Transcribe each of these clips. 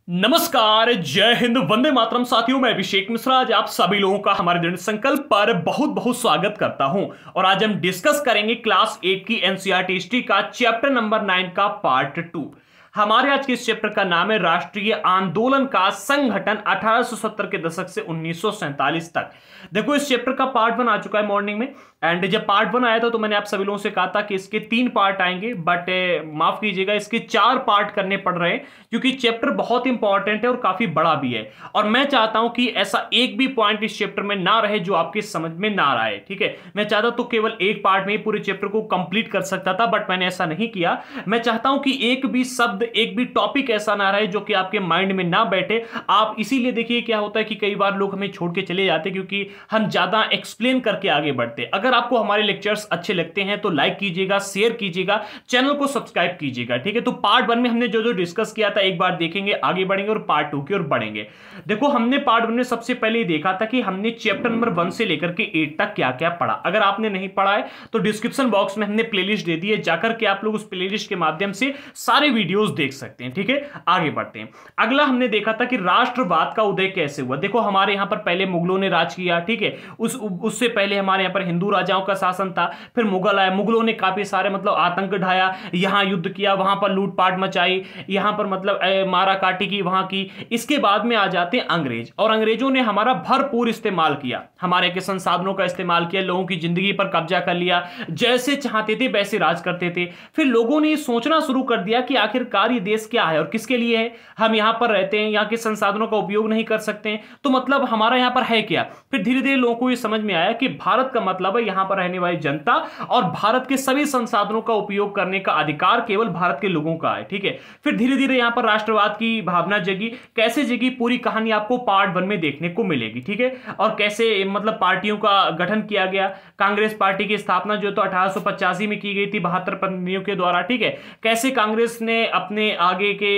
नमस्कार, जय हिंद, वंदे मातरम। साथियों, मैं अभिषेक मिश्रा आज आप सभी लोगों का हमारे दृढ़ संकल्प पर बहुत बहुत स्वागत करता हूं। और आज हम डिस्कस करेंगे क्लास 8 की एनसीईआरटी हिस्ट्री का चैप्टर नंबर 9 का पार्ट 2। हमारे आज के इस चैप्टर का नाम है राष्ट्रीय आंदोलन का संगठन 1870 के दशक से 1947 तक। देखो, इस चैप्टर का पार्ट 1 आ चुका है मॉर्निंग में, एंड जब पार्ट 1 आया था तो मैंने आप सभी लोगों से कहा था कि इसके 3 पार्ट आएंगे, बट माफ कीजिएगा, इसके 4 पार्ट करने पड़ रहे हैं क्योंकि चैप्टर बहुत इंपॉर्टेंट है और काफी बड़ा भी है। और मैं चाहता हूं कि ऐसा एक भी पॉइंट इस चैप्टर में ना रहे जो आपके समझ में ना आए। ठीक है, मैं चाहता तो केवल एक पार्ट में ही पूरे चैप्टर को कंप्लीट कर सकता था, बट मैंने ऐसा नहीं किया। मैं चाहता हूं कि एक भी शब्द, एक भी टॉपिक ऐसा ना रहे जो कि आपके माइंड में ना बैठे। आप इसीलिए देखिए क्या होता है कि कई बार लोग हमें छोड़ के चले जाते क्योंकि हम ज्यादा एक्सप्लेन करके आगे बढ़ते। अगर आपको हमारे लेक्चर्स अच्छे लगते हैं तो लाइक कीजिएगा, शेयर कीजिएगा, चैनल को सब्सक्राइब कीजिएगा। ठीक है, तो पार्ट 1 में हमने जो जो डिस्कस किया था एक बार देखेंगे, आगे बढ़ेंगे और पार्ट 2 की ओर बढ़ेंगे। देखो, हमने पार्ट 1 में सबसे पहले देखा था कि हमने चैप्टर नंबर 1 से लेकर के 8 तक क्या क्या पढ़ा। अगर आपने नहीं पढ़ा है तो डिस्क्रिप्शन बॉक्स में हमने प्लेलिस्ट दे दी है, जाकर के आप लोग उस प्लेलिस्ट के माध्यम से सारे वीडियोस देख सकते हैं। ठीक है, आगे बढ़ते हैं। अगला हमने देखा था कि राष्ट्रवाद का उदय कैसे हुआ। देखो, हमारे यहां पर पहले मुगलों ने राज किया। ठीक है, उससे पहले हमारे यहां पर हिंदू राजाओं का शासन था, फिर मुगल आए। मुगलों ने काफी सारे आतंक ढाया, यहां युद्ध किया, वहां पर लूटपाट मचाई, यहां पर मारा काटी की वहां की। इसके बाद में आ जाते हैं अंग्रेज, और अंग्रेजों ने हमारा भरपूर इस्तेमाल किया, हमारे के संसाधनों का इस्तेमाल किया, लोगों की जिंदगी पर कब्जा कर लिया, जैसे चाहते थे वैसे राज करते थे। फिर लोगों ने सोचना शुरू कर दिया कि आखिरकार ये देश क्या है और किसके लिए है। हम यहां पर रहते हैं, यहां के संसाधनों का उपयोग नहीं कर सकते हैं, तो हमारा यहां पर है क्या। फिर धीरे धीरे लोगों को ये समझ में आया कि भारत का मतलब है यहां पर रहने वाली जनता, और भारत के सभी संसाधनों का उपयोग करने का अधिकार केवल भारत के लोगों का है। ठीक है, फिर धीरे धीरे यहां पर राष्ट्रवाद की भावना जगी। कैसे जगी, पूरी कहानी आपको पार्ट 1 में देखने को मिलेगी। ठीक है, और कैसे पार्टियों का गठन किया गया। कांग्रेस पार्टी की स्थापना जो तो 1885 में की गई थी 72 प्रतिनिधियों के द्वारा। ठीक है, कैसे कांग्रेस ने अपने आगे के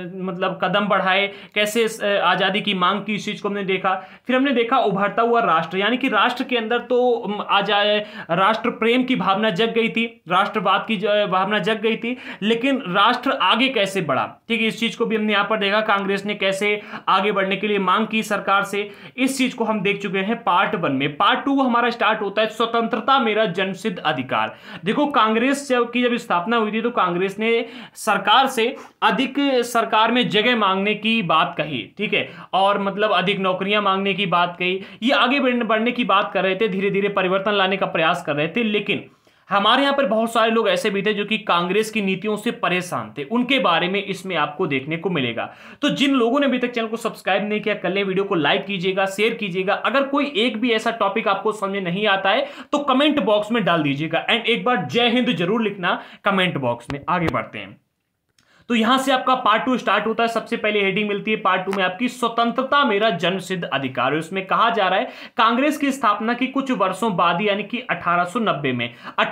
कदम बढ़ाए, कैसे आजादी की मांग की, इस चीज को हमने देखा। फिर हमने देखा उभरता हुआ राष्ट्र, यानी कि राष्ट्र के अंदर तो आ जाए राष्ट्र प्रेम की भावना जग गई थी, राष्ट्रवाद की भावना जग गई थी, लेकिन राष्ट्र आगे कैसे बढ़ा। ठीक है, इस चीज को भी हमने यहां पर देखा, कांग्रेस ने कैसे आगे बढ़ने के लिए मांग की सरकार से। इस चीज को हम देख चुके हैं पार्ट 1 में। पार्ट 2 हमारा स्टार्ट होता है स्वतंत्रता मेरा जन्मसिद्ध अधिकार। देखो, कांग्रेस की जब स्थापना हुई थी तो कांग्रेस ने सरकार से अधिक सरकार में जगह मांगने की बात कही। ठीक है, और अधिक नौकरियां मांगने की बात कही, ये आगे बढ़ने की बात कर रहे थे, धीरे धीरे परिवर्तन लाने का प्रयास कर रहे थे। लेकिन हमारे यहां पर बहुत सारे लोग ऐसे भी थे जो कि कांग्रेस की नीतियों से परेशान थे, उनके बारे में इसमें आपको देखने को मिलेगा। तो जिन लोगों ने अभी तक चैनल को सब्सक्राइब नहीं किया, कर ले, वीडियो को लाइक कीजिएगा, शेयर कीजिएगा। अगर कोई एक भी ऐसा टॉपिक आपको समझ में नहीं आता है तो कमेंट बॉक्स में डाल दीजिएगा, एंड एक बार जय हिंद जरूर लिखना कमेंट बॉक्स में। आगे बढ़ते हैं, तो यहां से आपका पार्ट 2 स्टार्ट होता है। सबसे पहले हेडिंग मिलती है पार्ट 2 में आपकी स्वतंत्रता मेरा जन्मसिद्ध अधिकार। उसमें कहा जा रहा है कांग्रेस की स्थापना की कुछ वर्षों बाद, यानी कि 1890 में,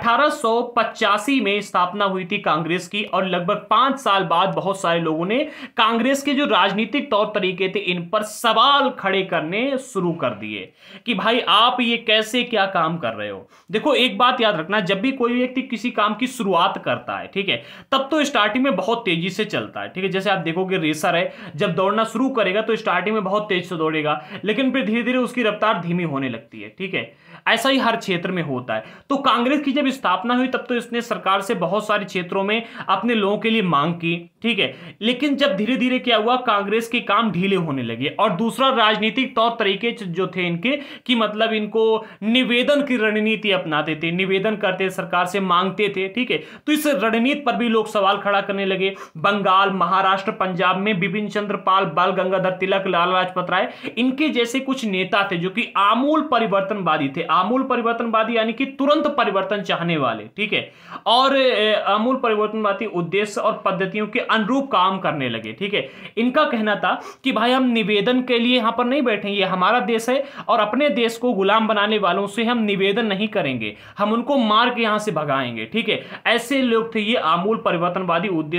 1885 में स्थापना हुई थी कांग्रेस की, और लगभग 5 साल बाद बहुत सारे लोगों ने कांग्रेस के जो राजनीतिक तौर तरीके थे इन पर सवाल खड़े करने शुरू कर दिए कि भाई आप ये कैसे क्या काम कर रहे हो। देखो, एक बात याद रखना, जब भी कोई व्यक्ति किसी काम की शुरुआत करता है, ठीक है, तब तो स्टार्टिंग में बहुत तेजी से चलता है। ठीक है, जैसे आप देखोगे रेसर है, जब दौड़ना शुरू करेगा तो स्टार्टिंग में बहुत तेज से दौड़ेगा, लेकिन फिर धीरे धीरे उसकी रफ्तार धीमी होने लगती है। ठीक है, ऐसा ही हर क्षेत्र में होता है। तो कांग्रेस की जब स्थापना हुई तब तो इसने सरकार से बहुत सारे क्षेत्रों में अपने लोगों के लिए मांग की। ठीक है, लेकिन जब धीरे धीरे क्या हुआ, कांग्रेस के काम ढीले होने लगे, और दूसरा राजनीतिक तौर तरीके जो थे इनके कि इनको निवेदन की रणनीति अपनाते थे, निवेदन करते सरकार से, मांगते थे। ठीक है, तो इस रणनीति पर भी लोग सवाल खड़ा करने लगे। बंगाल, महाराष्ट्र, पंजाब में बिपिन चंद्र पाल, बाल गंगाधर तिलक, लाला लाजपत राय, इनके जैसे कुछ नेता थे जो कि आमूल परिवर्तनवादी थे। आमूल परिवर्तनवादी यानी कि तुरंत परिवर्तन चाहने वाले। ठीक है, और आमूल परिवर्तनवादी उद्देश्य और पद्धतियों के अनुरूप काम करने लगे। ठीक है, इनका कहना था कि भाई हम निवेदन के लिए यहां पर नहीं बैठे, ये हमारा देश है और अपने देश को गुलाम बनाने वालों से हम निवेदन नहीं करेंगे, हम उनको मार के यहां से भगाएंगे। ठीक है, ऐसे लोग थे ये, आमूल परिवर्तनवादी उद्देश्य से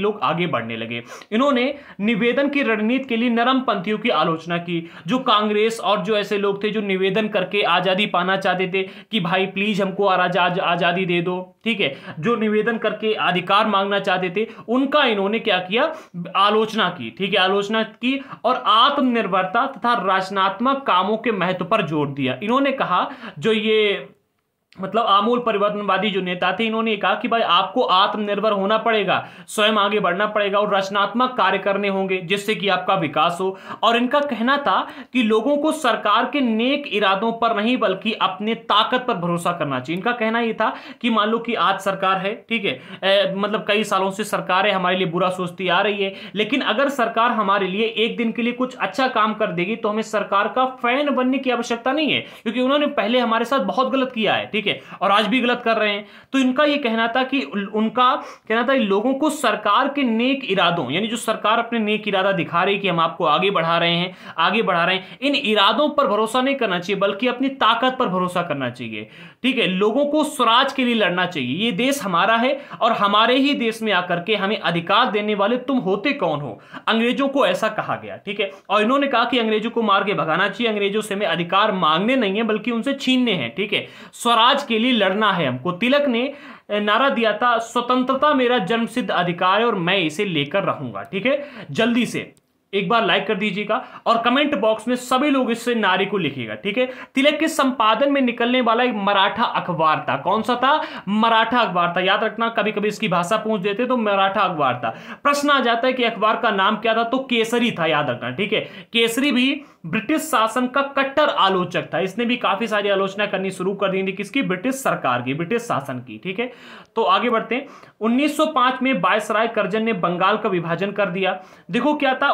लोग आगे बढ़ने लगे। इन्होंने निवेदन की रणनीति के लिए नरम पंथियों की आलोचना की। जो कांग्रेस और जो ऐसे लोग थे जो निवेदन करके आजादी पाना चाहते थे कि भाई प्लीज हमको आजादी दे दो, ठीक है, जो निवेदन करके अधिकार मांगना चाहते थे, उनका इन्होंने क्या किया, आलोचना की, ठीक है, आलोचना की और आत्मनिर्भरता तथा रचनात्मक कामों के महत्व पर जोर दिया। इन्होंने कहा, जो ये मतलब आमूल परिवर्तनवादी जो नेता थे, इन्होंने कहा कि भाई आपको आत्मनिर्भर होना पड़ेगा, स्वयं आगे बढ़ना पड़ेगा और रचनात्मक कार्य करने होंगे जिससे कि आपका विकास हो। और इनका कहना था कि लोगों को सरकार के नेक इरादों पर नहीं बल्कि अपने ताकत पर भरोसा करना चाहिए। इनका कहना यह था कि मान लो कि आज सरकार है, ठीक है, मतलब कई सालों से सरकारें हमारे लिए बुरा सोचती आ रही है, लेकिन अगर सरकार हमारे लिए एक दिन के लिए कुछ अच्छा काम कर देगी तो हमें सरकार का फैन बनने की आवश्यकता नहीं है, क्योंकि उन्होंने पहले हमारे साथ बहुत गलत किया है, ठीक है, और आज भी गलत कर रहे हैं। तो इनका यह कहना था कि उनका कहना था लोगों को सरकार के नेक इरादों, यानी जो सरकार अपने नेक इरादा दिखा रही है कि हम आपको आगे बढ़ा रहे हैं, इन इरादों पर भरोसा नहीं करना चाहिए बल्कि अपनी ताकत पर भरोसा करना चाहिए, ठीक है। लोगों को स्वराज के लिए लड़ना चाहिए, ये देश हमारा है और हमारे ही देश में आकर के हमें अधिकार देने वाले तुम होते कौन हो। अंग्रेजों को ऐसा कहा गया, ठीक है, और इन्होंने कहा कि अंग्रेजों को मार के भगाना चाहिए, अंग्रेजों से हमें अधिकार मांगने नहीं है बल्कि उनसे छीनने हैं, ठीक है, स्वराज के लिए लड़ना है हमको। तिलक ने नारा दिया था, स्वतंत्रता मेरा जन्मसिद्ध अधिकार है और मैं इसे लेकर रहूंगा, ठीक है। जल्दी से एक बार लाइक कर दीजिएगा और कमेंट बॉक्स में सभी लोग इस नारे को लिखिएगा, ठीक है। तिलक के संपादन में निकलने वाला एक मराठा अखबार था। कौन सा था? मराठा अखबार था। याद रखना, कभी कभी इसकी भाषा पूछ देते तो मराठा अखबार था। प्रश्न आ जाता है कि अखबार का नाम क्या था, तो केसरी था, याद रखना, ठीक है। केसरी भी ब्रिटिश शासन का कट्टर आलोचक था। इसने भी काफी सारी आलोचना करनी शुरू कर दी थी, किसकी? ब्रिटिश सरकार की, ब्रिटिश शासन की, ठीक है। तो आगे बढ़ते हैं। 1905 में वायसराय कर्जन ने बंगाल का विभाजन कर दिया। देखो क्या था,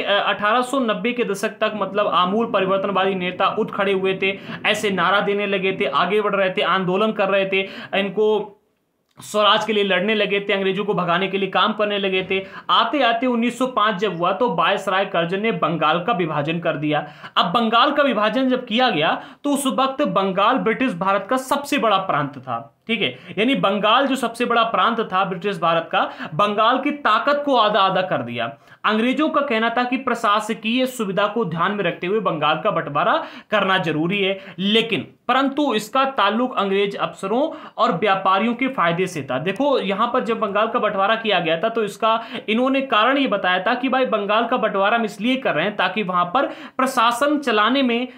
1890 के दशक तक मतलब आमूल परिवर्तनवादी नेता उठ खड़े हुए थे, ऐसे नारा देने लगे थे, आगे बढ़ रहे थे, आंदोलन कर रहे थे, इनको स्वराज के लिए लड़ने लगे थे, अंग्रेजों को भगाने के लिए काम करने लगे थे। आते आते 1905 जब हुआ तो वायसराय कर्जन ने बंगाल का विभाजन कर दिया। अब बंगाल का विभाजन जब किया गया तो उस वक्त बंगाल ब्रिटिश भारत का सबसे बड़ा प्रांत था, ठीक है, यानी बंगाल जो सबसे बड़ा प्रांत था ब्रिटिश भारत का, बंगाल की ताकत को आधा आधा कर दिया। अंग्रेजों का कहना था कि प्रशासकीय सुविधा को ध्यान में रखते हुए बंगाल का बंटवारा करना जरूरी है, लेकिन परंतु इसका ताल्लुक अंग्रेज अफसरों और व्यापारियों के फायदे से था। देखो यहां पर जब बंगाल का बंटवारा किया गया था तो इसका इन्होंने कारण ये बताया था कि भाई बंगाल का बंटवारा हम इसलिए कर रहे हैं ताकि वहां पर शासन चलाने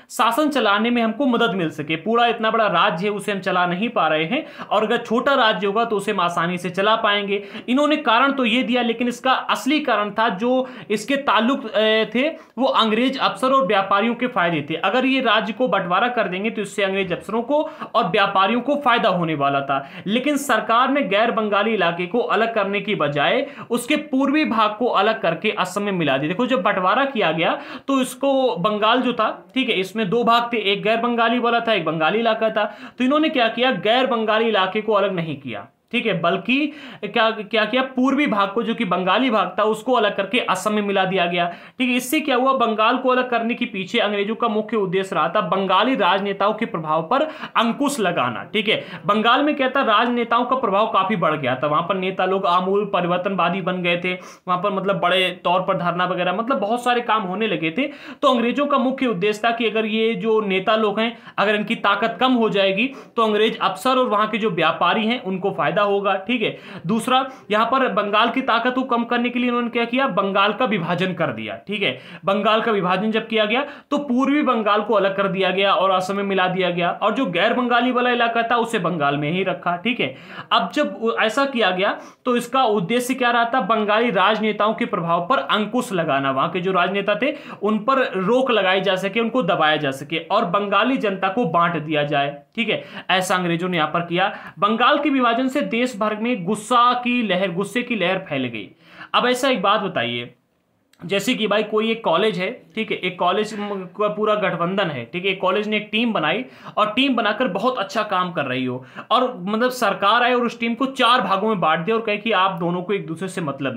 में हमको मदद मिल सके। पूरा इतना बड़ा राज्य है उसे हम चला नहीं पा रहे हैं, और अगर छोटा राज्य होगा तो उसे हम आसानी से चला पाएंगे। इन्होंने कारण तो ये दिया, लेकिन इसका असली कारण था जो इसके ताल्लुक थे वो अंग्रेज अफसर और व्यापारियों के फायदे थे। अगर ये राज्य को बंटवारा कर देंगे तो इससे अंग्रेज अफसरों को और व्यापारियों को फायदा होने वाला था, लेकिन सरकार ने गैर बंगाली इलाके को अलग करने की बजाय उसके पूर्वी भाग को अलग करके असम में मिला दिया। देखो जब बंटवारा किया गया तो इसको बंगाल जो था, ठीक है, इसमें दो भाग थे, एक गैर बंगाली वाला था, एक बंगाली इलाका था। तो इन्होंने क्या किया, गैर बंगाली इलाके को अलग नहीं किया, ठीक है, बल्कि क्या किया, पूर्वी भाग को जो कि बंगाली भाग था उसको अलग करके असम में मिला दिया गया, ठीक है। इससे क्या हुआ, बंगाल को अलग करने के पीछे अंग्रेजों का मुख्य उद्देश्य रहा था बंगाली राजनेताओं के प्रभाव पर अंकुश लगाना, ठीक है। बंगाल में क्या था, राजनेताओं का प्रभाव काफी बढ़ गया था, वहां पर नेता लोग आमूल परिवर्तनवादी बन गए थे, वहां पर मतलब बड़े तौर पर धरना वगैरह मतलब बहुत सारे काम होने लगे थे। तो अंग्रेजों का मुख्य उद्देश्य था कि अगर ये जो नेता लोग हैं अगर इनकी ताकत कम हो जाएगी तो अंग्रेज अफसर और वहां के जो व्यापारी हैं उनको फायदा होगा, ठीक है। दूसरा, यहां पर बंगाल की ताकत को कम करने के लिए इन्होंने क्या किया, बंगाल का विभाजन कर दिया, ठीक है। बंगाल का विभाजन जब किया गया तो पूर्वी बंगाल को अलग कर दिया गया और असम में मिला दिया गया, और जो गैर बंगाली वाला इलाका था उसे बंगाल में ही रखा, ठीक है। अब जब ऐसा किया गया तो इसका उद्देश्य क्या रहा था, बंगाली राजनेताओं के प्रभाव पर अंकुश लगाना, वहां के जो राजनेता थे उन पर रोक लगाई जा सके, उनको दबाया जा सके और बंगाली जनता को बांट दिया जाए, ठीक है। ऐसा अंग्रेजों ने यहां पर किया। बंगाल के विभाजन से देश भर में गुस्से की लहर फैल गई। अब ऐसा एक बात बताइए, जैसे कि भाई कोई एक कॉलेज है, ठीक है, एक कॉलेज का पूरा गठबंधन है, ठीक है, एक कॉलेज ने एक टीम बनाई और टीम बनाकर बहुत अच्छा काम कर रही हो, और मतलब सरकार आए और उस टीम को 4 भागों में बांट दे और कहे कि आप दोनों को एक दूसरे से मतलब नहीं,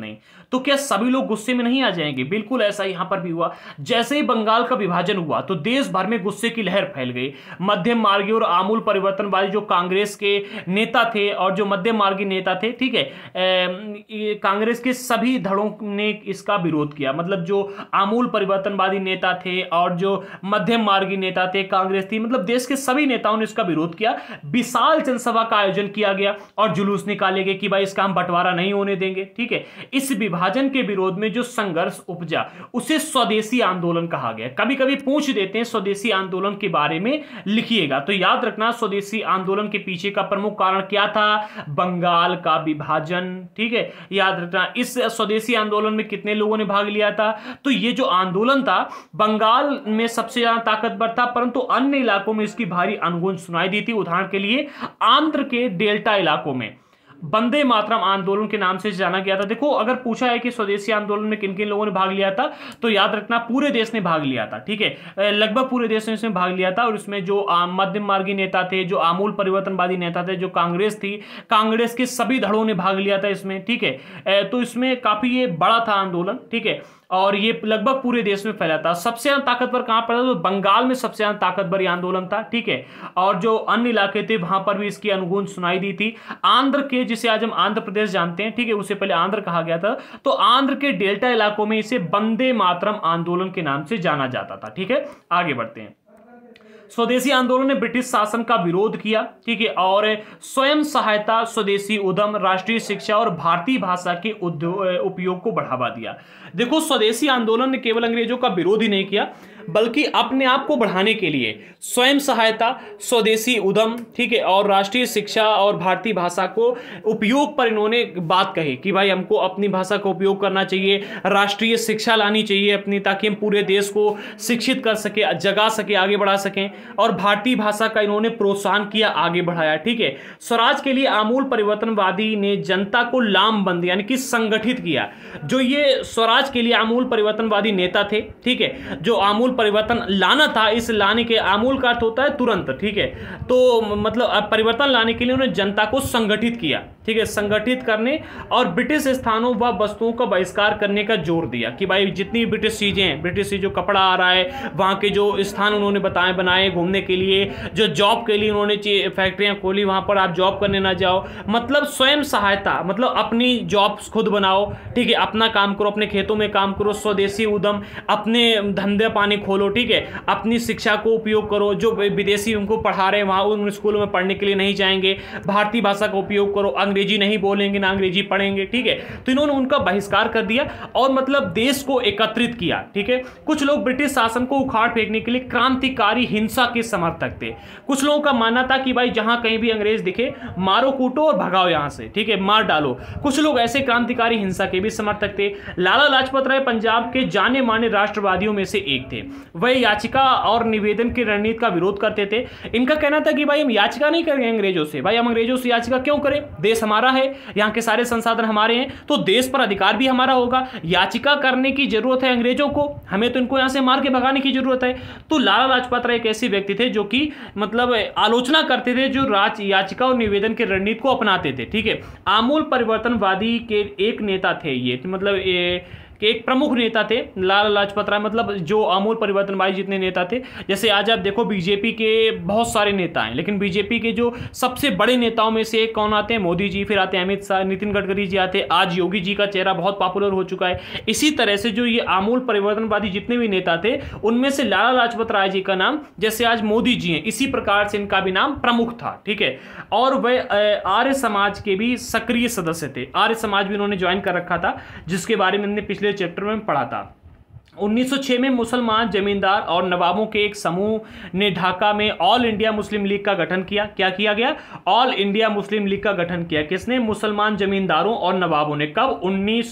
तो क्या सभी लोग गुस्से में नहीं आ जाएंगे? बिल्कुल ऐसा यहां पर भी हुआ। जैसे ही बंगाल का विभाजन हुआ तो देश भर में गुस्से की लहर फैल गई। मध्यम मार्गी और आमूल परिवर्तनवादी जो कांग्रेस के नेता थे और जो मध्यम मार्गी नेता थे, ठीक है, कांग्रेस के सभी धड़ों ने इसका विरोध किया। मतलब जो आमूल परिवर्तनवादी नेता थे और जो मध्यम मार्गी नेता थे, कांग्रेस थी, मतलब देश के सभी नेताओं ने इसका विरोध किया। विशाल जनसभा का आयोजन किया गया और जुलूस निकाले गए कि भाई इसका हम बंटवारा नहीं होने देंगे, ठीक है। इस विभाजन के विरोध में जो संघर्ष उपजा उसे स्वदेशी आंदोलन कहा गया। कभी कभी पूछ देते हैं स्वदेशी आंदोलन के बारे में लिखिएगा, तो याद रखना स्वदेशी आंदोलन के पीछे का प्रमुख कारण क्या था? बंगाल का विभाजन, ठीक है, याद रखना। इस स्वदेशी आंदोलन में कितने लोगों ने भाग लिया था? तो ये जो आंदोलन था बंगाल में सबसे ज्यादा ताकतवर था, परंतु अन्य इलाकों में इसकी भारी अनगुंज सुनाई दी थी। उदाहरण के लिए आंध्र के डेल्टा इलाकों में वंदे मातरम आंदोलन के नाम से जाना गया था। देखो, अगर पूछा है कि स्वदेशी आंदोलन में किन किन लोगों ने भाग लिया था, तो याद रखना पूरे देश ने भाग लिया था, ठीक है, लगभग पूरे देश ने इसमें भाग लिया था। और इसमें जो मध्यम मार्गी नेता थे, जो आमूल परिवर्तनवादी नेता थे, जो कांग्रेस थी, कांग्रेस के सभी धड़ों ने भाग लिया था इसमें, ठीक है। तो इसमें काफी ये बड़ा था आंदोलन, ठीक है, और ये लगभग पूरे देश में फैला था। सबसे ज्यादा ताकतवर कहां पर था? तो बंगाल में सबसे ज्यादा ताकतवर आंदोलन था, ठीक है। और जो अन्य इलाके थे वहां पर भी इसकी अनुगूंज सुनाई दी थी। आंध्र के, जिसे आज हम आंध्र प्रदेश जानते हैं, ठीक है, उससे पहले आंध्र कहा गया था, तो आंध्र के डेल्टा इलाकों में इसे वंदे मातरम आंदोलन के नाम से जाना जाता था, ठीक है। आगे बढ़ते हैं। स्वदेशी आंदोलन ने ब्रिटिश शासन का विरोध किया, ठीक है, और स्वयं सहायता, स्वदेशी उद्यम, राष्ट्रीय शिक्षा और भारतीय भाषा के उपयोग को बढ़ावा दिया। देखो, स्वदेशी आंदोलन ने केवल अंग्रेजों का विरोध ही नहीं किया, बल्कि अपने आप को बढ़ाने के लिए स्वयं सहायता, स्वदेशी उद्यम, ठीक है, और राष्ट्रीय शिक्षा और भारतीय भाषा को उपयोग पर इन्होंने बात कही कि भाई हमको अपनी भाषा का उपयोग करना चाहिए, राष्ट्रीय शिक्षा लानी चाहिए अपनी, ताकि हम पूरे देश को शिक्षित कर सके, जगा सके, आगे बढ़ा सकें। और भारतीय भाषा का इन्होंने प्रोत्साहन किया, आगे बढ़ाया, ठीक है। स्वराज के लिए आमूल परिवर्तनवादी ने जनता को लामबंद यानी कि संगठित किया। जो ये स्वराज के लिए आमूल परिवर्तनवादी नेता थे, ठीक है, जो आमूल परिवर्तन लाना था, इस लाने के आमूल का अर्थ होता है तुरंत, ठीक है, तो मतलब परिवर्तन लाने के लिए उन्होंने जनता को संगठित किया, ठीक है, संगठित करने और ब्रिटिश स्थानों व वस्तुओं का बहिष्कार करने का जोर दिया कि भाई जितनी ब्रिटिश चीजें हैं, ब्रिटिश से जो कपड़ा आ रहा है, वहां के जो स्थान उन्होंने बनाए घूमने के लिए, जो जॉब के लिए उन्होंने फैक्ट्रियां खोली, वहां पर आप जॉब करने ना जाओ। मतलब स्वयं सहायता, मतलब अपनी जॉब्स खुद बनाओ, ठीक है, अपना काम करो, अपने खेतों में काम करो, स्वदेशी उद्यम, अपने धंधे पानी खोलो, ठीक है, अपनी शिक्षा को उपयोग करो। जो विदेशी उनको पढ़ा रहे हैं वहां उन स्कूलों में पढ़ने के लिए नहीं जाएंगे, भारतीय भाषा का उपयोग करो, अंग्रेजी नहीं बोलेंगे ना अंग्रेजी पढ़ेंगे, ठीक है। तो इन्होंने उनका बहिष्कार कर दिया और मतलब देश को एकत्रित किया, ठीक है। कुछ लोग ब्रिटिश शासन को उखाड़ फेंकने के लिए क्रांतिकारी हिंसा के समर्थक थे। कुछ लोगों का मानना था कि भाई जहां कहीं भी अंग्रेज दिखे मारो कूटो और भगाओ यहां से, ठीक है, मार डालो। कुछ लोग ऐसे क्रांतिकारी हिंसा के भी समर्थक थे। लाला लाजपत राय पंजाब के जाने माने राष्ट्रवादियों में से एक थे। वह याचिका और निवेदन की रणनीति का विरोध करते थे। इनका कहना था कि भाई हम याचिका नहीं करेंगे अंग्रेजों से, भाई हम अंग्रेजों से याचिका क्यों करें, देश हमारा है, यहाँ के सारे संसाधन हमारे हैं, तो देश पर अधिकार भी हमारा होगा। याचिका करने की जरूरत है अंग्रेजों को, हमें तो इनको यहाँ से मार के भगाने की जरूरत है। तो लाला लाजपत राय एक ऐसे व्यक्ति थे जो कि मतलब आलोचना करते थे, जो याचिका और निवेदन की रणनीति को अपनाते थे, ठीक है। आमूल परिवर्तनवादी के एक नेता थे ये, मतलब कि एक प्रमुख नेता थे लाला लाजपत राय, मतलब जो आमूल परिवर्तनवादी जितने नेता थे। जैसे आज आप देखो बीजेपी के बहुत सारे नेता हैं, लेकिन बीजेपी के जो सबसे बड़े नेताओं में से एक कौन आते हैं? मोदी जी, फिर आते हैं अमित शाह, नितिन गडकरी जी आते हैं, आज योगी जी का चेहरा बहुत पॉपुलर हो चुका है। इसी तरह से जो ये आमूल परिवर्तनवादी जितने भी नेता थे उनमें से लाला लाजपत राय जी का नाम, जैसे आज मोदी जी हैं, इसी प्रकार से इनका भी नाम प्रमुख था, ठीक है। और वह आर्य समाज के भी सक्रिय सदस्य थे। आर्य समाज भी उन्होंने ज्वाइन कर रखा था, जिसके बारे में हमने पिछले चैप्टर में पढ़ा था। 1906 में मुसलमान जमींदार और नवाबों के एक समूह ने ढाका में ऑल इंडिया मुस्लिम लीग का गठन किया। क्या किया गया? ऑल इंडिया मुस्लिम लीग का गठन किया। किसने? मुसलमान जमींदारों और नवाबों ने। कब?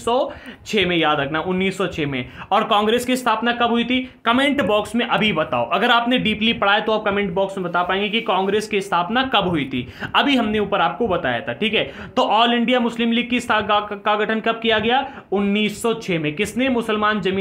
1906 में, याद रखना 1906 में। और कांग्रेस की स्थापना कब हुई थी? कमेंट बॉक्स में अभी बताओ। अगर आपने डीपली पढ़ा है तो आप कमेंट बॉक्स में बता पाएंगे कि कांग्रेस की स्थापना कब हुई थी। अभी हमने ऊपर आपको बताया था, ठीक है। तो ऑल इंडिया मुस्लिम लीग का गठन कब किया गया? 1906 में। किसने? मुसलमान जमींदार और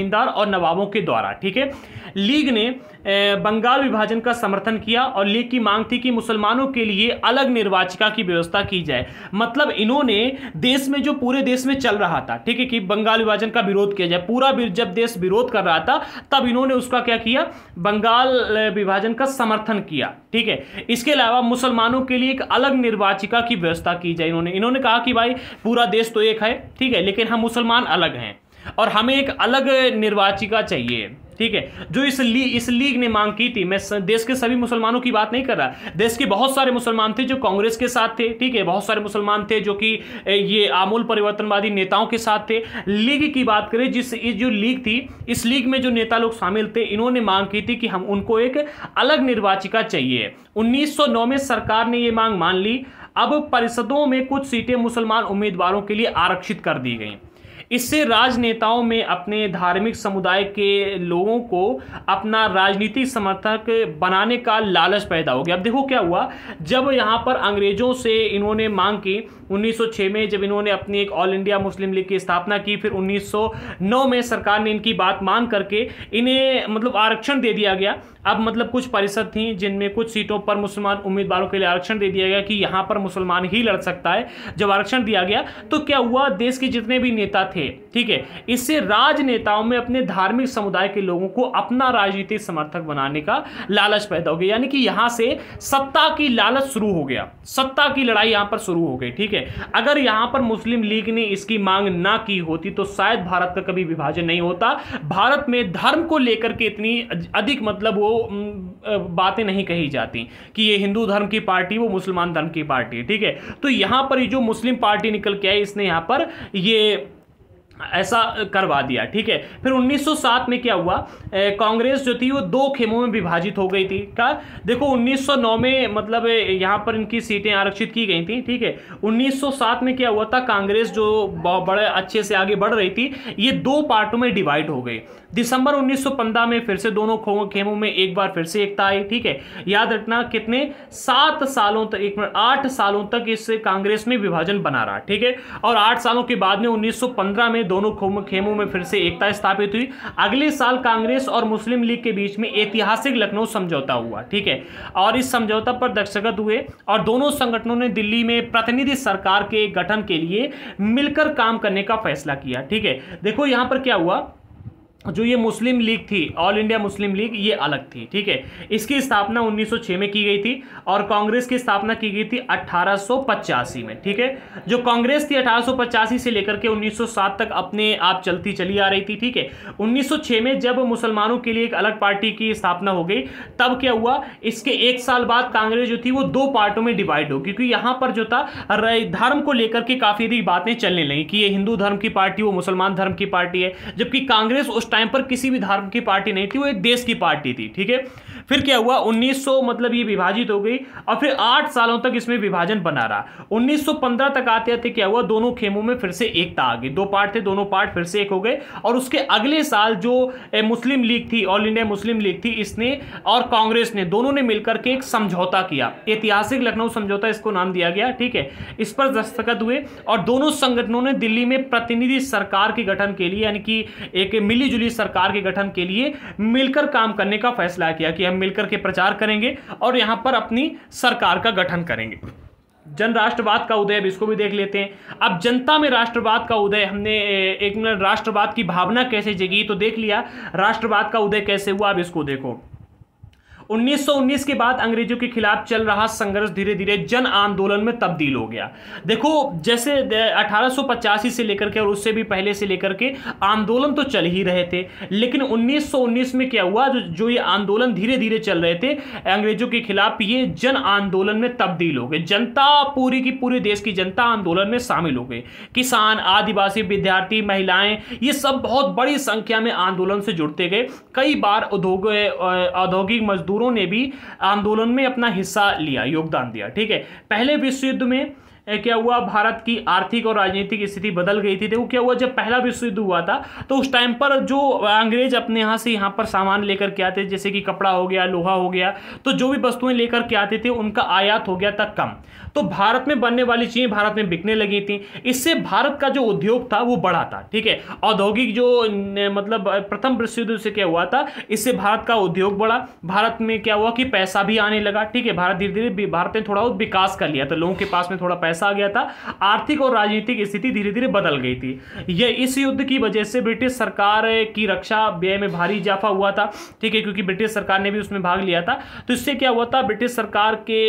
और नवाबों के द्वारा। ठीक है, लीग ने बंगाल विभाजन का समर्थन किया और लीग की मांग थी कि मुसलमानों के लिए अलग निर्वाचिका की व्यवस्था की जाए। मतलब इन्होंने देश में जो पूरे देश में चल रहा था, ठीक है, कि बंगाल विभाजन का विरोध किया जाए, पूरा जब देश विरोध कर रहा था तब इन्होंने उसका क्या किया, बंगाल विभाजन का समर्थन किया। ठीक है, इसके अलावा मुसलमानों के लिए एक अलग निर्वाचिका की व्यवस्था की जाए। इन्होंने कहा कि भाई पूरा देश तो एक है, ठीक है, लेकिन हम मुसलमान अलग हैं और हमें एक अलग निर्वाचिका चाहिए। ठीक है, जो इस लीग ने मांग की थी। मैं देश के सभी मुसलमानों की बात नहीं कर रहा, देश के बहुत सारे मुसलमान थे जो कांग्रेस के साथ थे। ठीक है, बहुत सारे मुसलमान थे जो कि ये आमूल परिवर्तनवादी नेताओं के साथ थे। लीग की बात करें, जो लीग थी, इस लीग में जो नेता लोग शामिल थे, इन्होंने मांग की थी कि हम उनको एक अलग निर्वाचिका चाहिए। 1909 में सरकार ने यह मांग मान ली। अब परिषदों में कुछ सीटें मुसलमान उम्मीदवारों के लिए आरक्षित कर दी गई। इससे राजनेताओं में अपने धार्मिक समुदाय के लोगों को अपना राजनीतिक समर्थक बनाने का लालच पैदा हो गया। अब देखो क्या हुआ, जब यहाँ पर अंग्रेजों से इन्होंने मांग की 1906 में, जब इन्होंने अपनी एक ऑल इंडिया मुस्लिम लीग की स्थापना की, फिर 1909 में सरकार ने इनकी बात मान करके इन्हें मतलब आरक्षण दे दिया गया। अब मतलब कुछ परिषद थी जिनमें कुछ सीटों पर मुसलमान उम्मीदवारों के लिए आरक्षण दे दिया गया कि यहाँ पर मुसलमान ही लड़ सकता है। जब आरक्षण दिया गया तो क्या हुआ, देश के जितने भी नेता थे, ठीक है, इससे राजनेताओं में अपने धार्मिक समुदाय के लोगों को अपना राजनीतिक समर्थक बनाने का लालच पैदा हो गया। यानी कि यहां से सत्ता की लालच शुरू हो गया, सत्ता की लड़ाई यहां पर शुरू हो गई। ठीक है, अगर यहां पर मुस्लिम लीग ने इसकी मांग ना की होती तो शायद भारत का कभी विभाजन नहीं होता। भारत में धर्म को लेकर के इतनी अधिक मतलब वो बातें नहीं कही जाती कि ये हिंदू धर्म की पार्टी, वो मुसलमान धर्म की पार्टी। ठीक है, तो यहां पर जो मुस्लिम पार्टी निकल के आई, इसने यहां पर ये ऐसा करवा दिया। ठीक है, फिर 1907 में क्या हुआ, कांग्रेस जो थी वो दो खेमों में विभाजित हो गई थी। क्या देखो, 1909 में मतलब यहाँ पर इनकी सीटें आरक्षित की गई थी। ठीक है, 1907 में क्या हुआ था, कांग्रेस जो बड़े अच्छे से आगे बढ़ रही थी, ये दो पार्टों में डिवाइड हो गई। दिसंबर 1915 में फिर से दोनों खेमों में एक बार फिर से एकता आई। ठीक है, याद रखना कितने 7 सालों तक, 8 सालों तक इस कांग्रेस में विभाजन बना रहा। ठीक है, और 8 सालों के बाद में 1915 में दोनों खेमों में फिर से एकता स्थापित हुई। अगले साल कांग्रेस और मुस्लिम लीग के बीच में ऐतिहासिक लखनऊ समझौता हुआ। ठीक है, और इस समझौता पर दस्तखत हुए और दोनों संगठनों ने दिल्ली में प्रतिनिधि सरकार के गठन के लिए मिलकर काम करने का फैसला किया। ठीक है, देखो यहां पर क्या हुआ, जो ये मुस्लिम लीग थी, ऑल इंडिया मुस्लिम लीग, ये अलग थी। ठीक है, इसकी स्थापना 1906 में की गई थी और कांग्रेस की स्थापना की गई थी 1885 में। ठीक है, जो कांग्रेस थी 1885 से लेकर के 1907 तक अपने आप चलती चली आ रही थी। ठीक है, 1906 में जब मुसलमानों के लिए एक अलग पार्टी की स्थापना हो गई, तब क्या हुआ, इसके 1 साल बाद कांग्रेस जो थी वो 2 पार्टों में डिवाइड हो, क्योंकि यहां पर जो था धर्म को लेकर के काफी अधिक बातें चलने लगी कि ये हिंदू धर्म की पार्टी, वो मुसलमान धर्म की पार्टी है, जबकि कांग्रेस उस टाइम पर किसी भी धर्म की पार्टी नहीं थी, वो एक देश की पार्टी थी। ठीक है, फिर क्या हुआ, 1900 मतलब ये विभाजित हो गई और फिर 8 सालों तक इसमें विभाजन बना रहा। 1915 तक आते आते क्या हुआ, दोनों खेमों में फिर से एकता आ गई, 2 पार्ट थे, दोनों पार्ट फिर से एक हो गए। और उसके अगले साल जो मुस्लिम लीग थी, ऑल इंडिया मुस्लिम लीग थी, इसने और कांग्रेस ने दोनों ने मिलकर के एक समझौता किया, ऐतिहासिक लखनऊ समझौता इसको नाम दिया गया। ठीक है, इस पर दस्तखत हुए और दोनों संगठनों ने दिल्ली में प्रतिनिधि सरकार के गठन के लिए, यानी कि एक मिलीजुली सरकार के गठन के लिए मिलकर काम करने का फैसला किया कि हम मिलकर के प्रचार करेंगे और यहां पर अपनी सरकार का गठन करेंगे। जन राष्ट्रवाद का उदय, अब इसको भी देख लेते हैं। अब जनता में राष्ट्रवाद का उदय, हमने एक मिनट राष्ट्रवाद की भावना कैसे जगी तो देख लिया, राष्ट्रवाद का उदय कैसे हुआ, अब इसको देखो। 1919 के बाद अंग्रेजों के खिलाफ चल रहा संघर्ष धीरे धीरे जन आंदोलन में तब्दील हो गया। देखो जैसे 1885 से लेकर के और उससे भी पहले से लेकर के आंदोलन तो चल ही रहे थे, लेकिन 1919 में क्या हुआ, जो ये आंदोलन धीरे धीरे चल रहे थे अंग्रेजों के खिलाफ, ये जन आंदोलन में तब्दील हो गए। जनता पूरी की पूरी देश की जनता आंदोलन में शामिल हो गई। किसान, आदिवासी, विद्यार्थी, महिलाएं, ये सब बहुत बड़ी संख्या में आंदोलन से जुड़ते गए। कई बार औद्योगिक मजदूर ने भी आंदोलन में अपना हिस्सा लिया, योगदान दिया। ठीक है, पहले विश्व युद्ध में क्या हुआ, भारत की आर्थिक और राजनीतिक स्थिति बदल गई थी। देखो क्या हुआ, जब पहला विश्व युद्ध हुआ था तो उस टाइम पर जो अंग्रेज अपने यहाँ से यहाँ पर सामान लेकर के आते, जैसे कि कपड़ा हो गया, लोहा हो गया, तो जो भी वस्तुएं लेकर के आते थे उनका आयात हो गया था कम। तो भारत में बनने वाली चीजें भारत में बिकने लगी थी। इससे भारत का जो उद्योग था वो बढ़ा था, ठीक है। औद्योगिक जो मतलब प्रथम विश्व युद्ध से क्या हुआ था, इससे भारत का उद्योग बढ़ा, भारत में क्या हुआ कि पैसा भी आने लगा, ठीक है। भारत धीरे धीरे भारत ने थोड़ा विकास कर लिया, तो लोगों के पास में थोड़ा पैसा आ गया था, आर्थिक और राजनीतिक स्थिति धीरे धीरे बदल गई थी। यह इस युद्ध की वजह से ब्रिटिश सरकार की रक्षा व्यय में भारी इजाफा हुआ था, ठीक है, क्योंकि ब्रिटिश सरकार ने भी उसमें भाग लिया था। तो इससे क्या हुआ था, ब्रिटिश सरकार के